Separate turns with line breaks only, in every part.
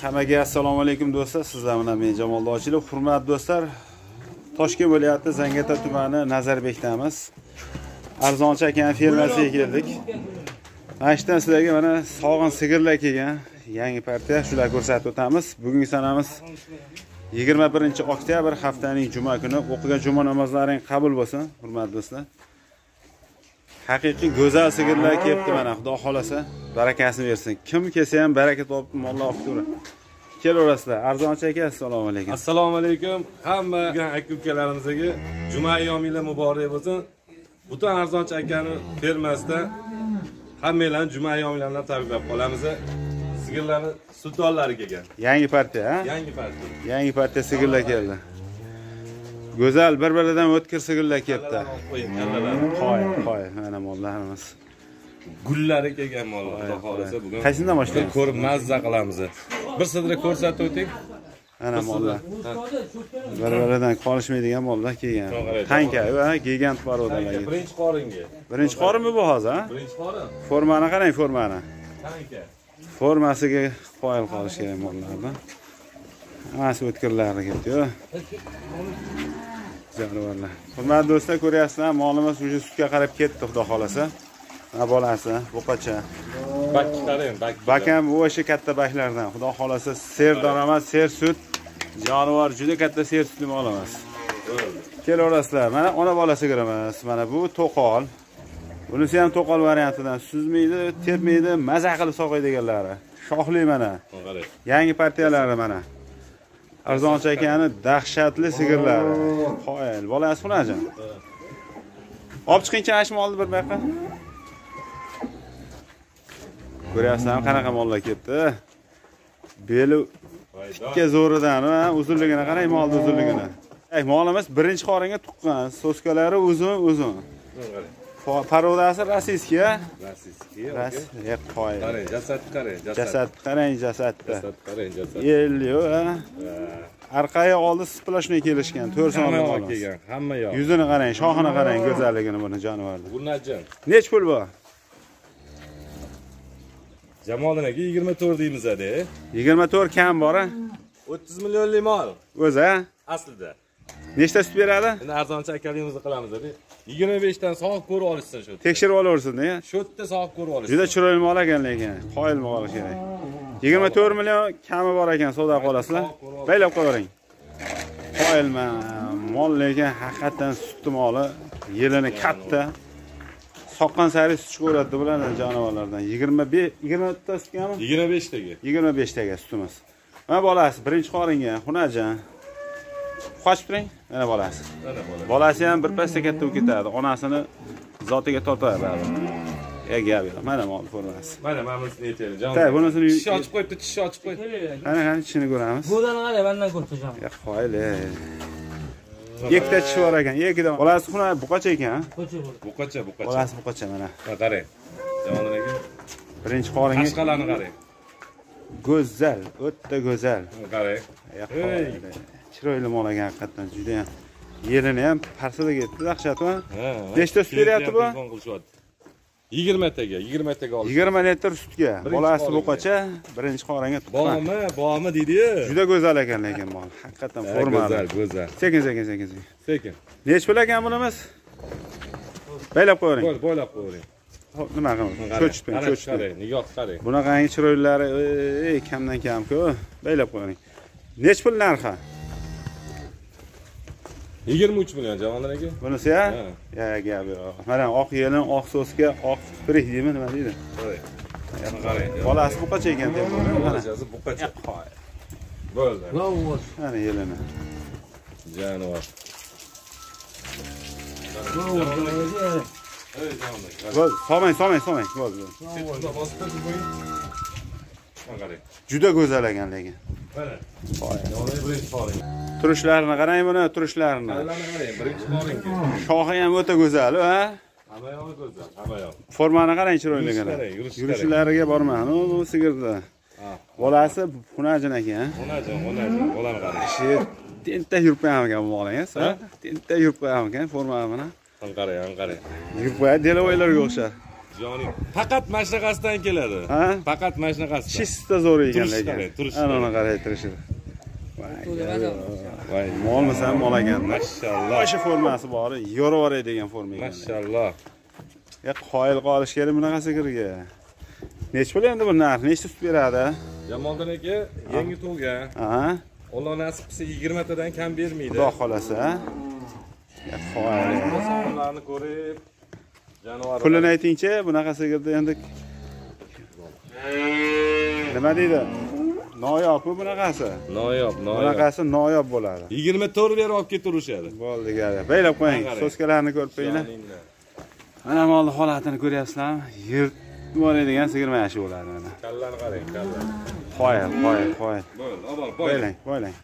Hammaga assalomu alaykum do'stlar. Sizlar bilan men Jamol Dochilov. Hurmatli do'stlar, Toshkent viloyati Zangiota tumani Nazarbekdamiz. Arzonchi akaning fermasiga keldik. Mana shundan sizlarga mana sog'in sigirlar kelgan yangi partiya, shular ko'rsatib o'tamiz. Bugungi sanamiz 21-oktyabr haftaning juma kuni. O'qigan juma namozlaring qabul bo'lsin, hurmatli do'stlar. Haqiqiy go'zal sigirlar kelibdi mana, Xudo xolasa, barakasini bersin. Kim kelsa ham baraka topib mollar olib turadi. Kelaverasizlar. Arzonchi aka, assalomu alaykum.
Assalomu alaykum. Hamma aka-ukalarimizga juma ayyominglar muborak bo'lsin. Butun Arzonchi akani fermasida hammalarni juma ayyominglarni tabriklab qolamiz. Sigirlarni sultonlari kelgan.
Yangi partiya, ha?
Yangi partiya.
Yangi partiya sigirlar keldi. Go'zal, bir-biridan o'tkir sigirlar kelibdi. Qo'y, mana mollarimiz.
Gullari kelgan mollar, xudo xolasa bugun.
Qaysidan boshlaymiz?
Ko'rib mazza qilamiz. Bir sidra ko'rsatib o'ting.
Ana mollar. Bir-biridan qolishmaydigan mollar kelgan. Tanka va gigant barodalar.
Birinchi qoringa.
Birinchi qorinmi bu hozir, ha?
Birinchi qorin.
Formani qarang, formani.
Tanka.
Formasiga qoyil qolish kerak mollardan. Hammasi o'tkirlari ketdi-yu. Jonivorlar. Hurmatli do'stlar, ko'ryapsizlar, molimiz o'sha sutga qarab ketdi, xudo xolasa. Mana bolasi, buqacha.
Bakki qarang,
bak ham bu o'sha katta baklardan. Xudo xolasa, serdon emas, ser sut. Jonivor juda katta ser sutli mol emas. Kelaverasizlar. Mana ona bolasi ko'ramiz. Mana bu to'qol. Bunisi ham to'qol variantidan suzmaydi, tepmaydi, maza qilib sog'aydiganlari. Shoxli mana. Yangi partiyalari mana. Arzonchi akani dahshatli sigirlari. Qoyil, bolasi xunajon. Olib chiqingchi ash molni bir baqa. Ko'ryapsizlarmi qanaqa mollar kelibdi? Beli tikka zo'ridan, uzunligini qarang, molning uzunligini. Molimiz birinchi qoringa tuqqan, soskalari uzun. Parodasi rossiyskiy, ha?
Rossiyskiy.
Qoyil.
Qarang, jasad qarang,
Jasad qarang, jasadda.
Jasad qarang, jasad.
Yelli-yu, ha? Arqaga oldi splashni kelishgan, 4 sonli
mol kelgan, hamma yoq.
Yuzini qarang, shoxini qarang, go'zalligini buni jonivorni.
Bu najin.
Nech pul bu?
Jamolinaga 24 deymiz-da.
24 kam bor-a?
30 millionlik mol.
O'zi-a?
Aslida.
Nechta sut beradi?
Endi arzonchi akalimizni qilamiz-da. 25 dan sog'ib ko'rib olishsin shu.
Tekshirib olaversin-da.
Shu yerda sog'ib ko'rib olishsin.
Juda chiroyli mol ekan lekin, qoyil mol kerak. 24 million kami bor ekan, savdo qilasizlar. Baylab qo'ying. Qoyilman, mol lekin haqiqatan sutli moli, yelini katta. Soqqan sari sut chiqaveradi bulardan jonivorlardan. 20 ta sutgami?
25 taga.
25 taga sutimiz. Mana bolasi birinchi qoringa, xunajon. Qochib turing, mana bolasi. Bolasi ham bir pasda katta bo'lib ketadi. Onasini zotiga tortadi baribir. Gap yo'q. Mana mol formasi.
Mana bunisini aytaylik, jon.
Ta, bunisini
tish ochib qo'yibdi, tish ochib qo'ydi.
Qani tishini ko'ramiz.
Budan qarang, mendan ko'rsatam.
Qoyil. Ikkita tish bor ekan, ikkidan. Bolasi xuna buqacha ekan, ha?
Buqacha.
Bolasi buqacha mana.
Qarang. Jamolinaga
Birinchi qoringa.
tashqalarni qarang.
Go'zal, o'ta go'zal.
Qarang.
Chiroyli mol ekan haqiqatan, juda ham. Yerini ham parsada ketdi, dahshatmi? Nechta sut beryapti bu?
20 taga oldi.
20 litr sutga. Bolasi buqacha, birinchi qoringa tuqqan.
Bomi deydi-yu.
Juda go'zal ekan lekin mol. Haqiqatan formali.
Go'zal.
Sekin. Nech pul ekan bunimiz? Baylab qo'ying.
Bo'ylab qo'ying.
Xo'p, nima qilamiz? Cho'chib.
Qarang, nigoh qarang.
Bunaqangi chiroylilari, kamdan kam-ku. Baylab qo'ying. Nech pul narxi?
23 million Jamolinaga.
Bunisi ya? Gap yo'q. Mana oq yelin, oq so'sga, oq pirik deymi, nima deydi?
Qarang.
Bolasi buqacha ekan deb qo'ying.
Bolasi buqacha. Bo'ldi.
Mana yelini.
Jonivor.
Bo'l, solmang. Bo'l. Juda go'zal ekan lekin.
Mana. Birinchi qoring.
Turishlarini qarang buni, turishlarini.
Birinchi qoringa.
Shoxi ham o'ta go'zal, ha?
Hamma yo'q go'zal, hamma yo'q.
Formani qarang chiroyligini. Yurishlariga borman, u sigirda. Bolasi xunajon ekan.
Xunajon, bolani qarang.
Tenta yurib qo'yam ekan molingiz, ha? Tenta yurib qo'yam ekan formani mana.
Qarang.
Yurib qo'yadi, delovoylarga o'xshar.
Joning. Faqat mashnaqasidan keladi.
Ha?
Faqat mashnaqasidan.
Chista zo'r ekan lekin.
Turishdi.
Ana qarang turishdi. Voy, molmisan, mol ekan.
Mashalloh.
O'sha formasi bor, yo'ravor degan forma ekan.
Mashalloh.
Ya qoyil qolish kerak bunaqasi kirga. Nech pul endi bu narx? Nechta sut beradi?
Jamoliddin aka yangi tug'gan.
Ha?
Alloh nasib qilsa 20 tadan kam bermaydi.
Xudo xolasa, ha? Ya qoyil.
Sonlarni ko'rib jonivorlar.
Pulini aytingchi, bunaqa sigirda endi nima deydi? Noyob bu bunaqasi.
Noyob.
Bunaqasi noyob bo'ladi.
24 berib olib keturishadi.
Bo'ldi, gari. Baylab qo'ying. So'skalarni ko'rib qo'yinglar. Mana molni holatini ko'ryapsizlarmi? Yirtvoradigan sigir mana shu bo'ladi mana.
Kallani qarang, kallan.
Qoyil.
Bo'ldi, obor,
Bo'ylang.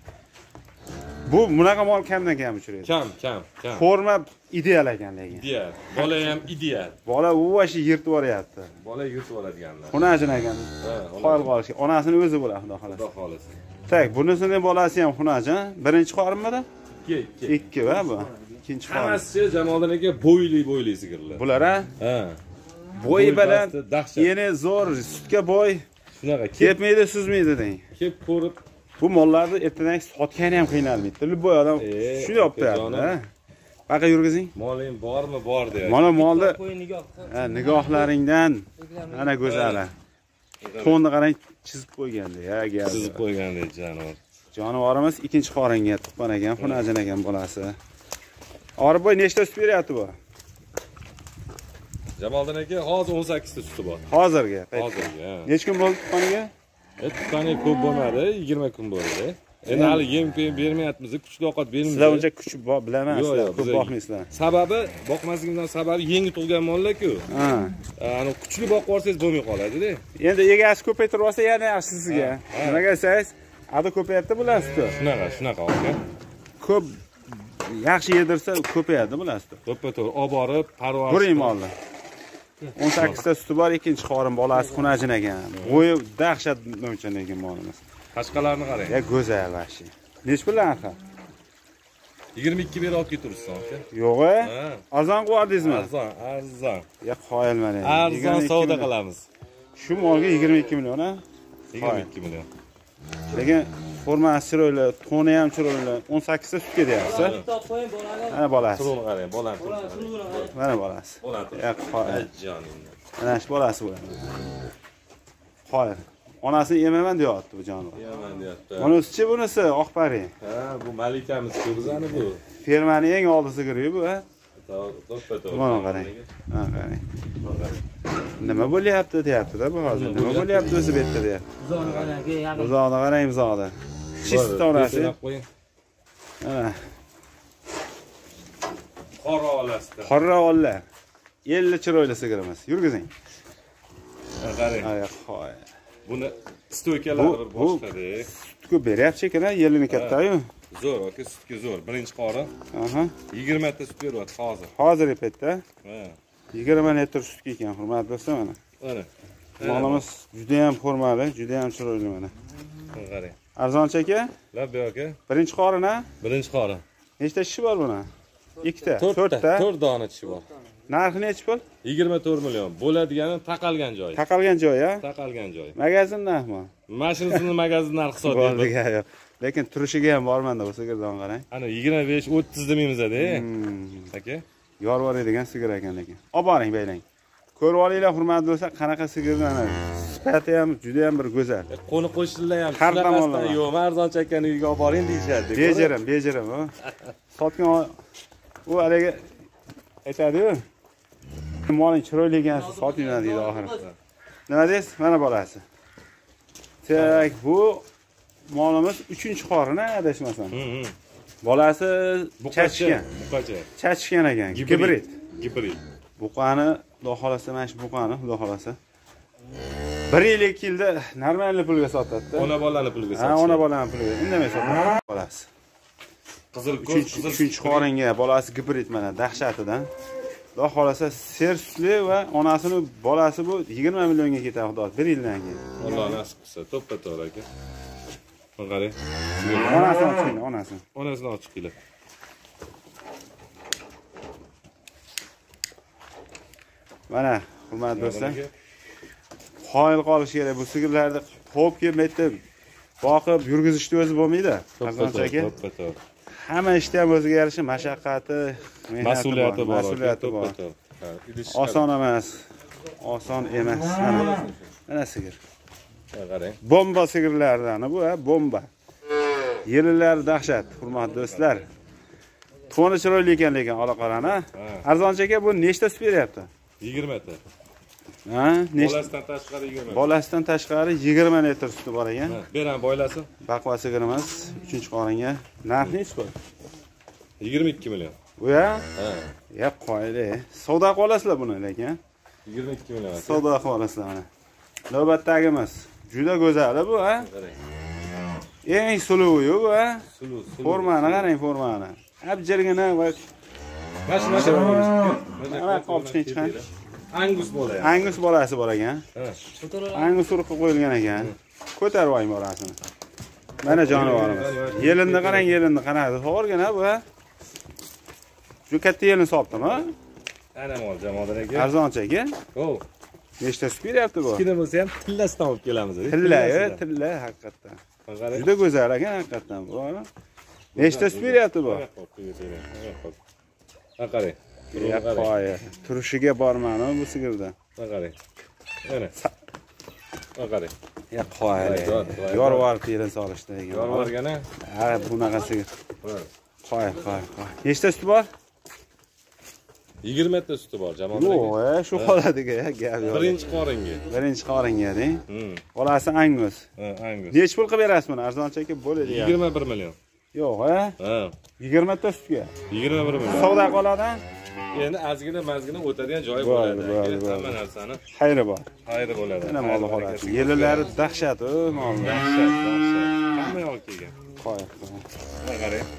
Bu bunaqa mol kamdan kam uchraydi.
Kam.
Forma ideal ekan lekin.
Ideal. Bola ham ideal.
Bola u vashi yirtib yuboryapti.
Bola yurtib oladiganlar.
Xunajin ekan. Qoyil qolishga. Onasini o'zi bo'ladi, xudo
Xudo
xolasa.
xolasa.
Tak, bunisining bolasi ham xunajin. Birinchi qorinmidi?
2.
2 va bu. Ikkinchi qorin.
Hammasi Jamoliddin aka bo'yli sigirlar.
Bular ha?
Ha.
Bo'yi bilan
dahshat.
yeni zo'r, sutga boy.
Shunaqa
Kepmaydi, suzmaydi deng.
Kep ko'rib
Bu mollarni ertadan sotgani ham qiynalmaydi. Любой odam shuni olib qo'yadi, ha. Baqa yurgizing.
Moling bormi, bor deyapti.
Mana molni nigohlaringdan ana go'zali. To'nni qarang chizib qo'yganda, ya gap.
Chizib qo'ygandek jonivor.
Jonivorimiz ikkinchi qoringa tuqqan ekan, xunajin ekan bolasi. Orboy nechta sut beryapti bu?
Jamoliddin aka hozir 18 ta suti bor.
Hozirga.
Hozirga.
Necha kun bo'ldi tuqqaniga?
Tuqqani ko'p bo'lmadi, 20 kun bo'ldi. Endi hali yem bermayapmiz, kuchli ovqat bermaymiz.
Sizlar uncha kuch bilaman, sizlar ko'p boqmaysizlar.
Sababi, boqmasligimdan sababi yangi tug'ilgan mollar-ku.
Ha.
Ani kuchli boqib olsangiz bo'lmay qoladi-da.
Endi egasi ko'paytirib olsa yana yaxshi sizga. Nimaga aytsangiz, adi ko'payapti bular-ku.
Shunaqa aka.
Ko'p yaxshi yedirsa ko'payadi bular-ku.
To'ppa-to'g'ri olib borib, parvoz.
Ko'ring molni. 18 ta suti bor, ikkinchi qorin bolasi xunajin ekan. Bo'yi dahshat o'lchan ekan molimiz.
Qashqalarni qarang.
Ya go'zal vashi. Nech pul narxi?
22 berib olib ketursiz aka.
Yo'q-a? Arzon qildingizmi?
Arzon.
Ya qoyil mana.
Arzon savdo qilamiz.
Shu molga 22 million, ha?
22 million.
Lekin formasi chiroyli, to'ni ham chiroyli. 18 ta sutga deyapsiz. Mana bolasi.
Turuni qarang, bolani.
Mana bolasi. Ya qoyil.
Joningni.
Mana shu bolasi bo'ladi. Qoyil. Onasini yemaman deyapti bu jonivor.
Yemaman deyapti.
Bunisi-chi bunisi oqpari.
Ha, bu malikamiz-ku bizani bu.
Fermaning eng oldi sigiri bu, ha?
To'ppa-to'g'ri.
Mana qarang. Ha, qarang. Nima bo'lyapti deyapti-da bu hozir. Nima bo'lyapti o'zi bu yerda deyapti. Buzoqni qarang, buzoqni. Chista onasi. Mana.
Qora olasida.
Qora ollar. 50 chiroyli sigirimiz. Yurgizing.
Qarang.
Ay, qo'y.
Buni stoykalari bir boshqada.
Sutku beryapti ekan, yelini katta-yu.
Zo'r, aka, sutga zo'r. Birinchi qora.
Aha.
20 ta sut beryapti hozir.
Hozir paytda.
Ha.
20 litr sutga ekan, hurmatli do'stlar mana.
Mana.
Molimiz juda ham formali, juda ham chiroyli mana.
Qarang.
Arzonchi aka?
Labbi aka.
Birinchi qorin-a?
Birinchi qora.
Nechta tishi bor buni? 2 ta,
4 ta. 4 dona tishi bor.
Narxi necha pul?
24 million. Bo'ladigani taqalgan joy.
Taqalgan joy, ha?
Taqalgan joy.
Magazin narxmi?
Mashinasini magazin narxi
Bo'ldi,
hisob
yo'q. Lekin turishiga ham bormanda bu sigirdan qarang.
Ana 25-30 demaymiz-da, aka.
Yor boradigan sigir ekan lekin. Olib boring, baylang. Ko'rib olinglar, hurmatli do'stlar, qanaqa sigirdan. Sifati ham juda ham bir go'zal.
Qo'ni qo'shnilar ham
Har tomonlama.
yo'q, arzonchi akani uyiga olib boring deyishadi.
Bejirim, ha. Sotgan u haliga aytadi-yu. Moling chiroyli ekansiz, sotinglar deydi oxiri. Nima deysiz? Mana bolasi. Tak, bu molimiz 3-qorin, adashmasam. Bolasi chachgan. Chachgan ekan, gibrid. Buqani, xudo xolasa, mana shu buqani, xudo xolasa. 1 yilda normalniy pulga sotadi-da.
Ona bolani pulga sotadi.
Ha, ona bolani pulga. Indamay sotadi bolasi.
Qizil ko'z,
3-qoringa bolasi gibrid mana, dahshatidan. Xudo xolasa ser sutli va onasini bolasi bu 20 millionga ketadi, xudo, 1 yildan keyin.
Alloh nasib qilsa, to'ppa-to'g'ri aka. Qarang.
Onasini ochinglar, onasini.
Onasini ochib kelar.
Mana hurmatli do'stlar. Qoyil qolish kerak bu sigirlarni qo'yib kelib aytib boqib yurgizishni o'zi bo'lmaydi. Arzoncha aka. Hamma ishda ham o'ziga yarasha mashaqqati,
mas'uliyati bor.
Oson emas. Oson emas. Mana sigir.
Qarang.
Bomba sigirlardan bu, bomba. Yelilari dahshat, hurmatli do'stlar. To'ni chiroyli ekan lekin ola qarana. Arzoncha aka bu nechta sut beryapti?
20 ta.
Ha, nechta?
Bolasidan tashqari 20.
Bolasidan tashqari 20 litr suti bor ekan.
Beran boylasi.
Baqva sigirimiz 3-qoringa. Narxi nechi qo'y?
22 million.
Bu ya?
Ha.
Ya qo'yli. Savdo qilib olasizlar buni lekin.
22 million.
Savdo qilib olasizlar mana. Navbatdagimiz juda go'zal bu, ha? Eng suluvi bu, ha?
Suluv.
Formani qarang, formani. Abjirgina va mana qolib chiqqan.
Angus bo'ladi.
Angus bolasi bor ekan. Angus urib qo'yilgan ekan. Ko'tarib oling bolasini. Mana jonivorimiz. Yelinni qarang, yelinni qanaqa to'g'rigina bu, ha? Shu katta yelin solibdimi?
Ana mol Jamodar aka.
Arzoncha aka.
O.
Nechta sut beryapti bu?
Kichkina bo'lsa ham tillasidan olib kelamiz.
Tilla haqiqatdan. Juda go'zal ekan haqiqatdan bu. Nechta sut beryapti bu?
Qarang.
Qo'ya. Turishiga bormani bu sigirda.
Qarang. Mana. Qarang.
Ya qo'ya. Yorvar terin solishdi ekan.
Yorvargana.
Ha, bunaqa sigir. Qo'ya. Nechta sut bor?
20 ta suti bor Jamodar aka.
Yo'q, shu holatiga gap yo'q.
Birinchi qoringa.
Birinchi qoringa deng. Bolasi Angus.
Angus.
Necha pul qilib berasiz buni? Arzoncha aka bo'ladi ya.
21 million.
Yo'q, ha?
Ha.
20 ta sutga.
21 million.
Savdo qoladi.
Endi ozgina mazgina o'tadigan joyi bo'ladi. Hamma narsani
Xayri bor.
xayri bo'ladi.
Mana mol holati. Yelilari dahshat, mol.
Dahshat. Hamma yoq kelgan.
Qo'y.
Qarang.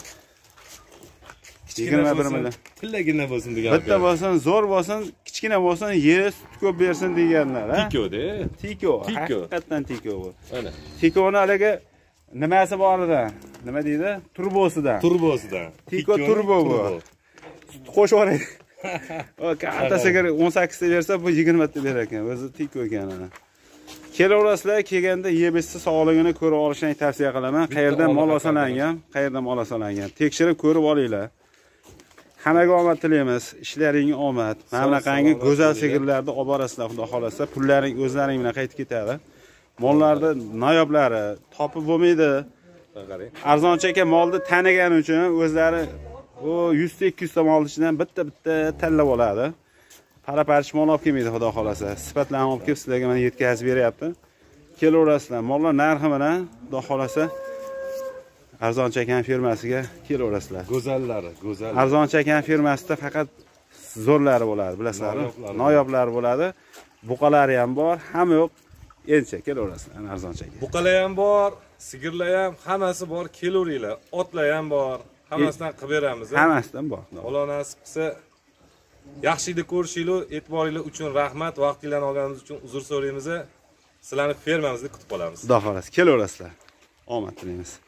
21 million.
Tillagina bo'lsin degan.
Bitta bo'lsin, zo'r bo'lsin, kichkina bo'lsin, yeri sut ko'p bersin deganlar, ha?
Tiko-da.
Tiko. Haqiqatan tiko bu.
Mana.
Tikoni haligi nimasi bor edi? Nima deydi? Turbosidan. Tiko turbo bu. Qo'shib yuboraylik. O katta sigir 18 ta bersa bu 20 ta berar ekan. O'zi tiko ekan ana. Kelaverasizlar, kelganda yeb-ichsa sog'ligini ko'rib olishni tavsiya qilaman. Qayerdan mol olingan, tekshirib ko'rib olinglar. Hammaga omad tilaymiz. Ishlaringga omad. Mana bunaqangi go'zal sigirlarni olib borasizlar, xudo xolasa, pullaring o'zlaring bilan qaytib ketadi. Mollarni noyoblari topib bo'lmaydi.
Qarang.
Arzoncha aka molni tanigani uchun o'zlari u 100 ta 200 ta molning ichidan bitta tanlab oladi. Para-parish mol olib kelmaydi, xudo xolasa. Sifatlarni olib kelib sizlarga mana yetkazib beryapti. Kelaverasizlar. Mollar narxi bilan, xudo xolasa, Arzoncha aka firmasiga kelaverasizlar.
Go'zallari.
Arzoncha aka firmasida faqat zo'rlari bo'ladi, bilasizlarmi? Noyoblari bo'ladi. Buqalari ham bor, hamma yo'q. Endi kelaverasizlar Arzoncha aka.
Buqalar ham bor, sigirlar ham, hammasi bor, kelaveringlar. Otlar ham bor, hammasidan qilib beramiz.
Hammasidan bor.
Xudo nasib qilsa, yaxshilikni ko'rishinglar, e'tiboringlar uchun rahmat, vaqtinglarni olganimiz uchun uzr so'raymiz. Sizlarni fermamizda kutib qolamiz.
Xudo xolasa, kelaverasizlar. Omad tilaymiz.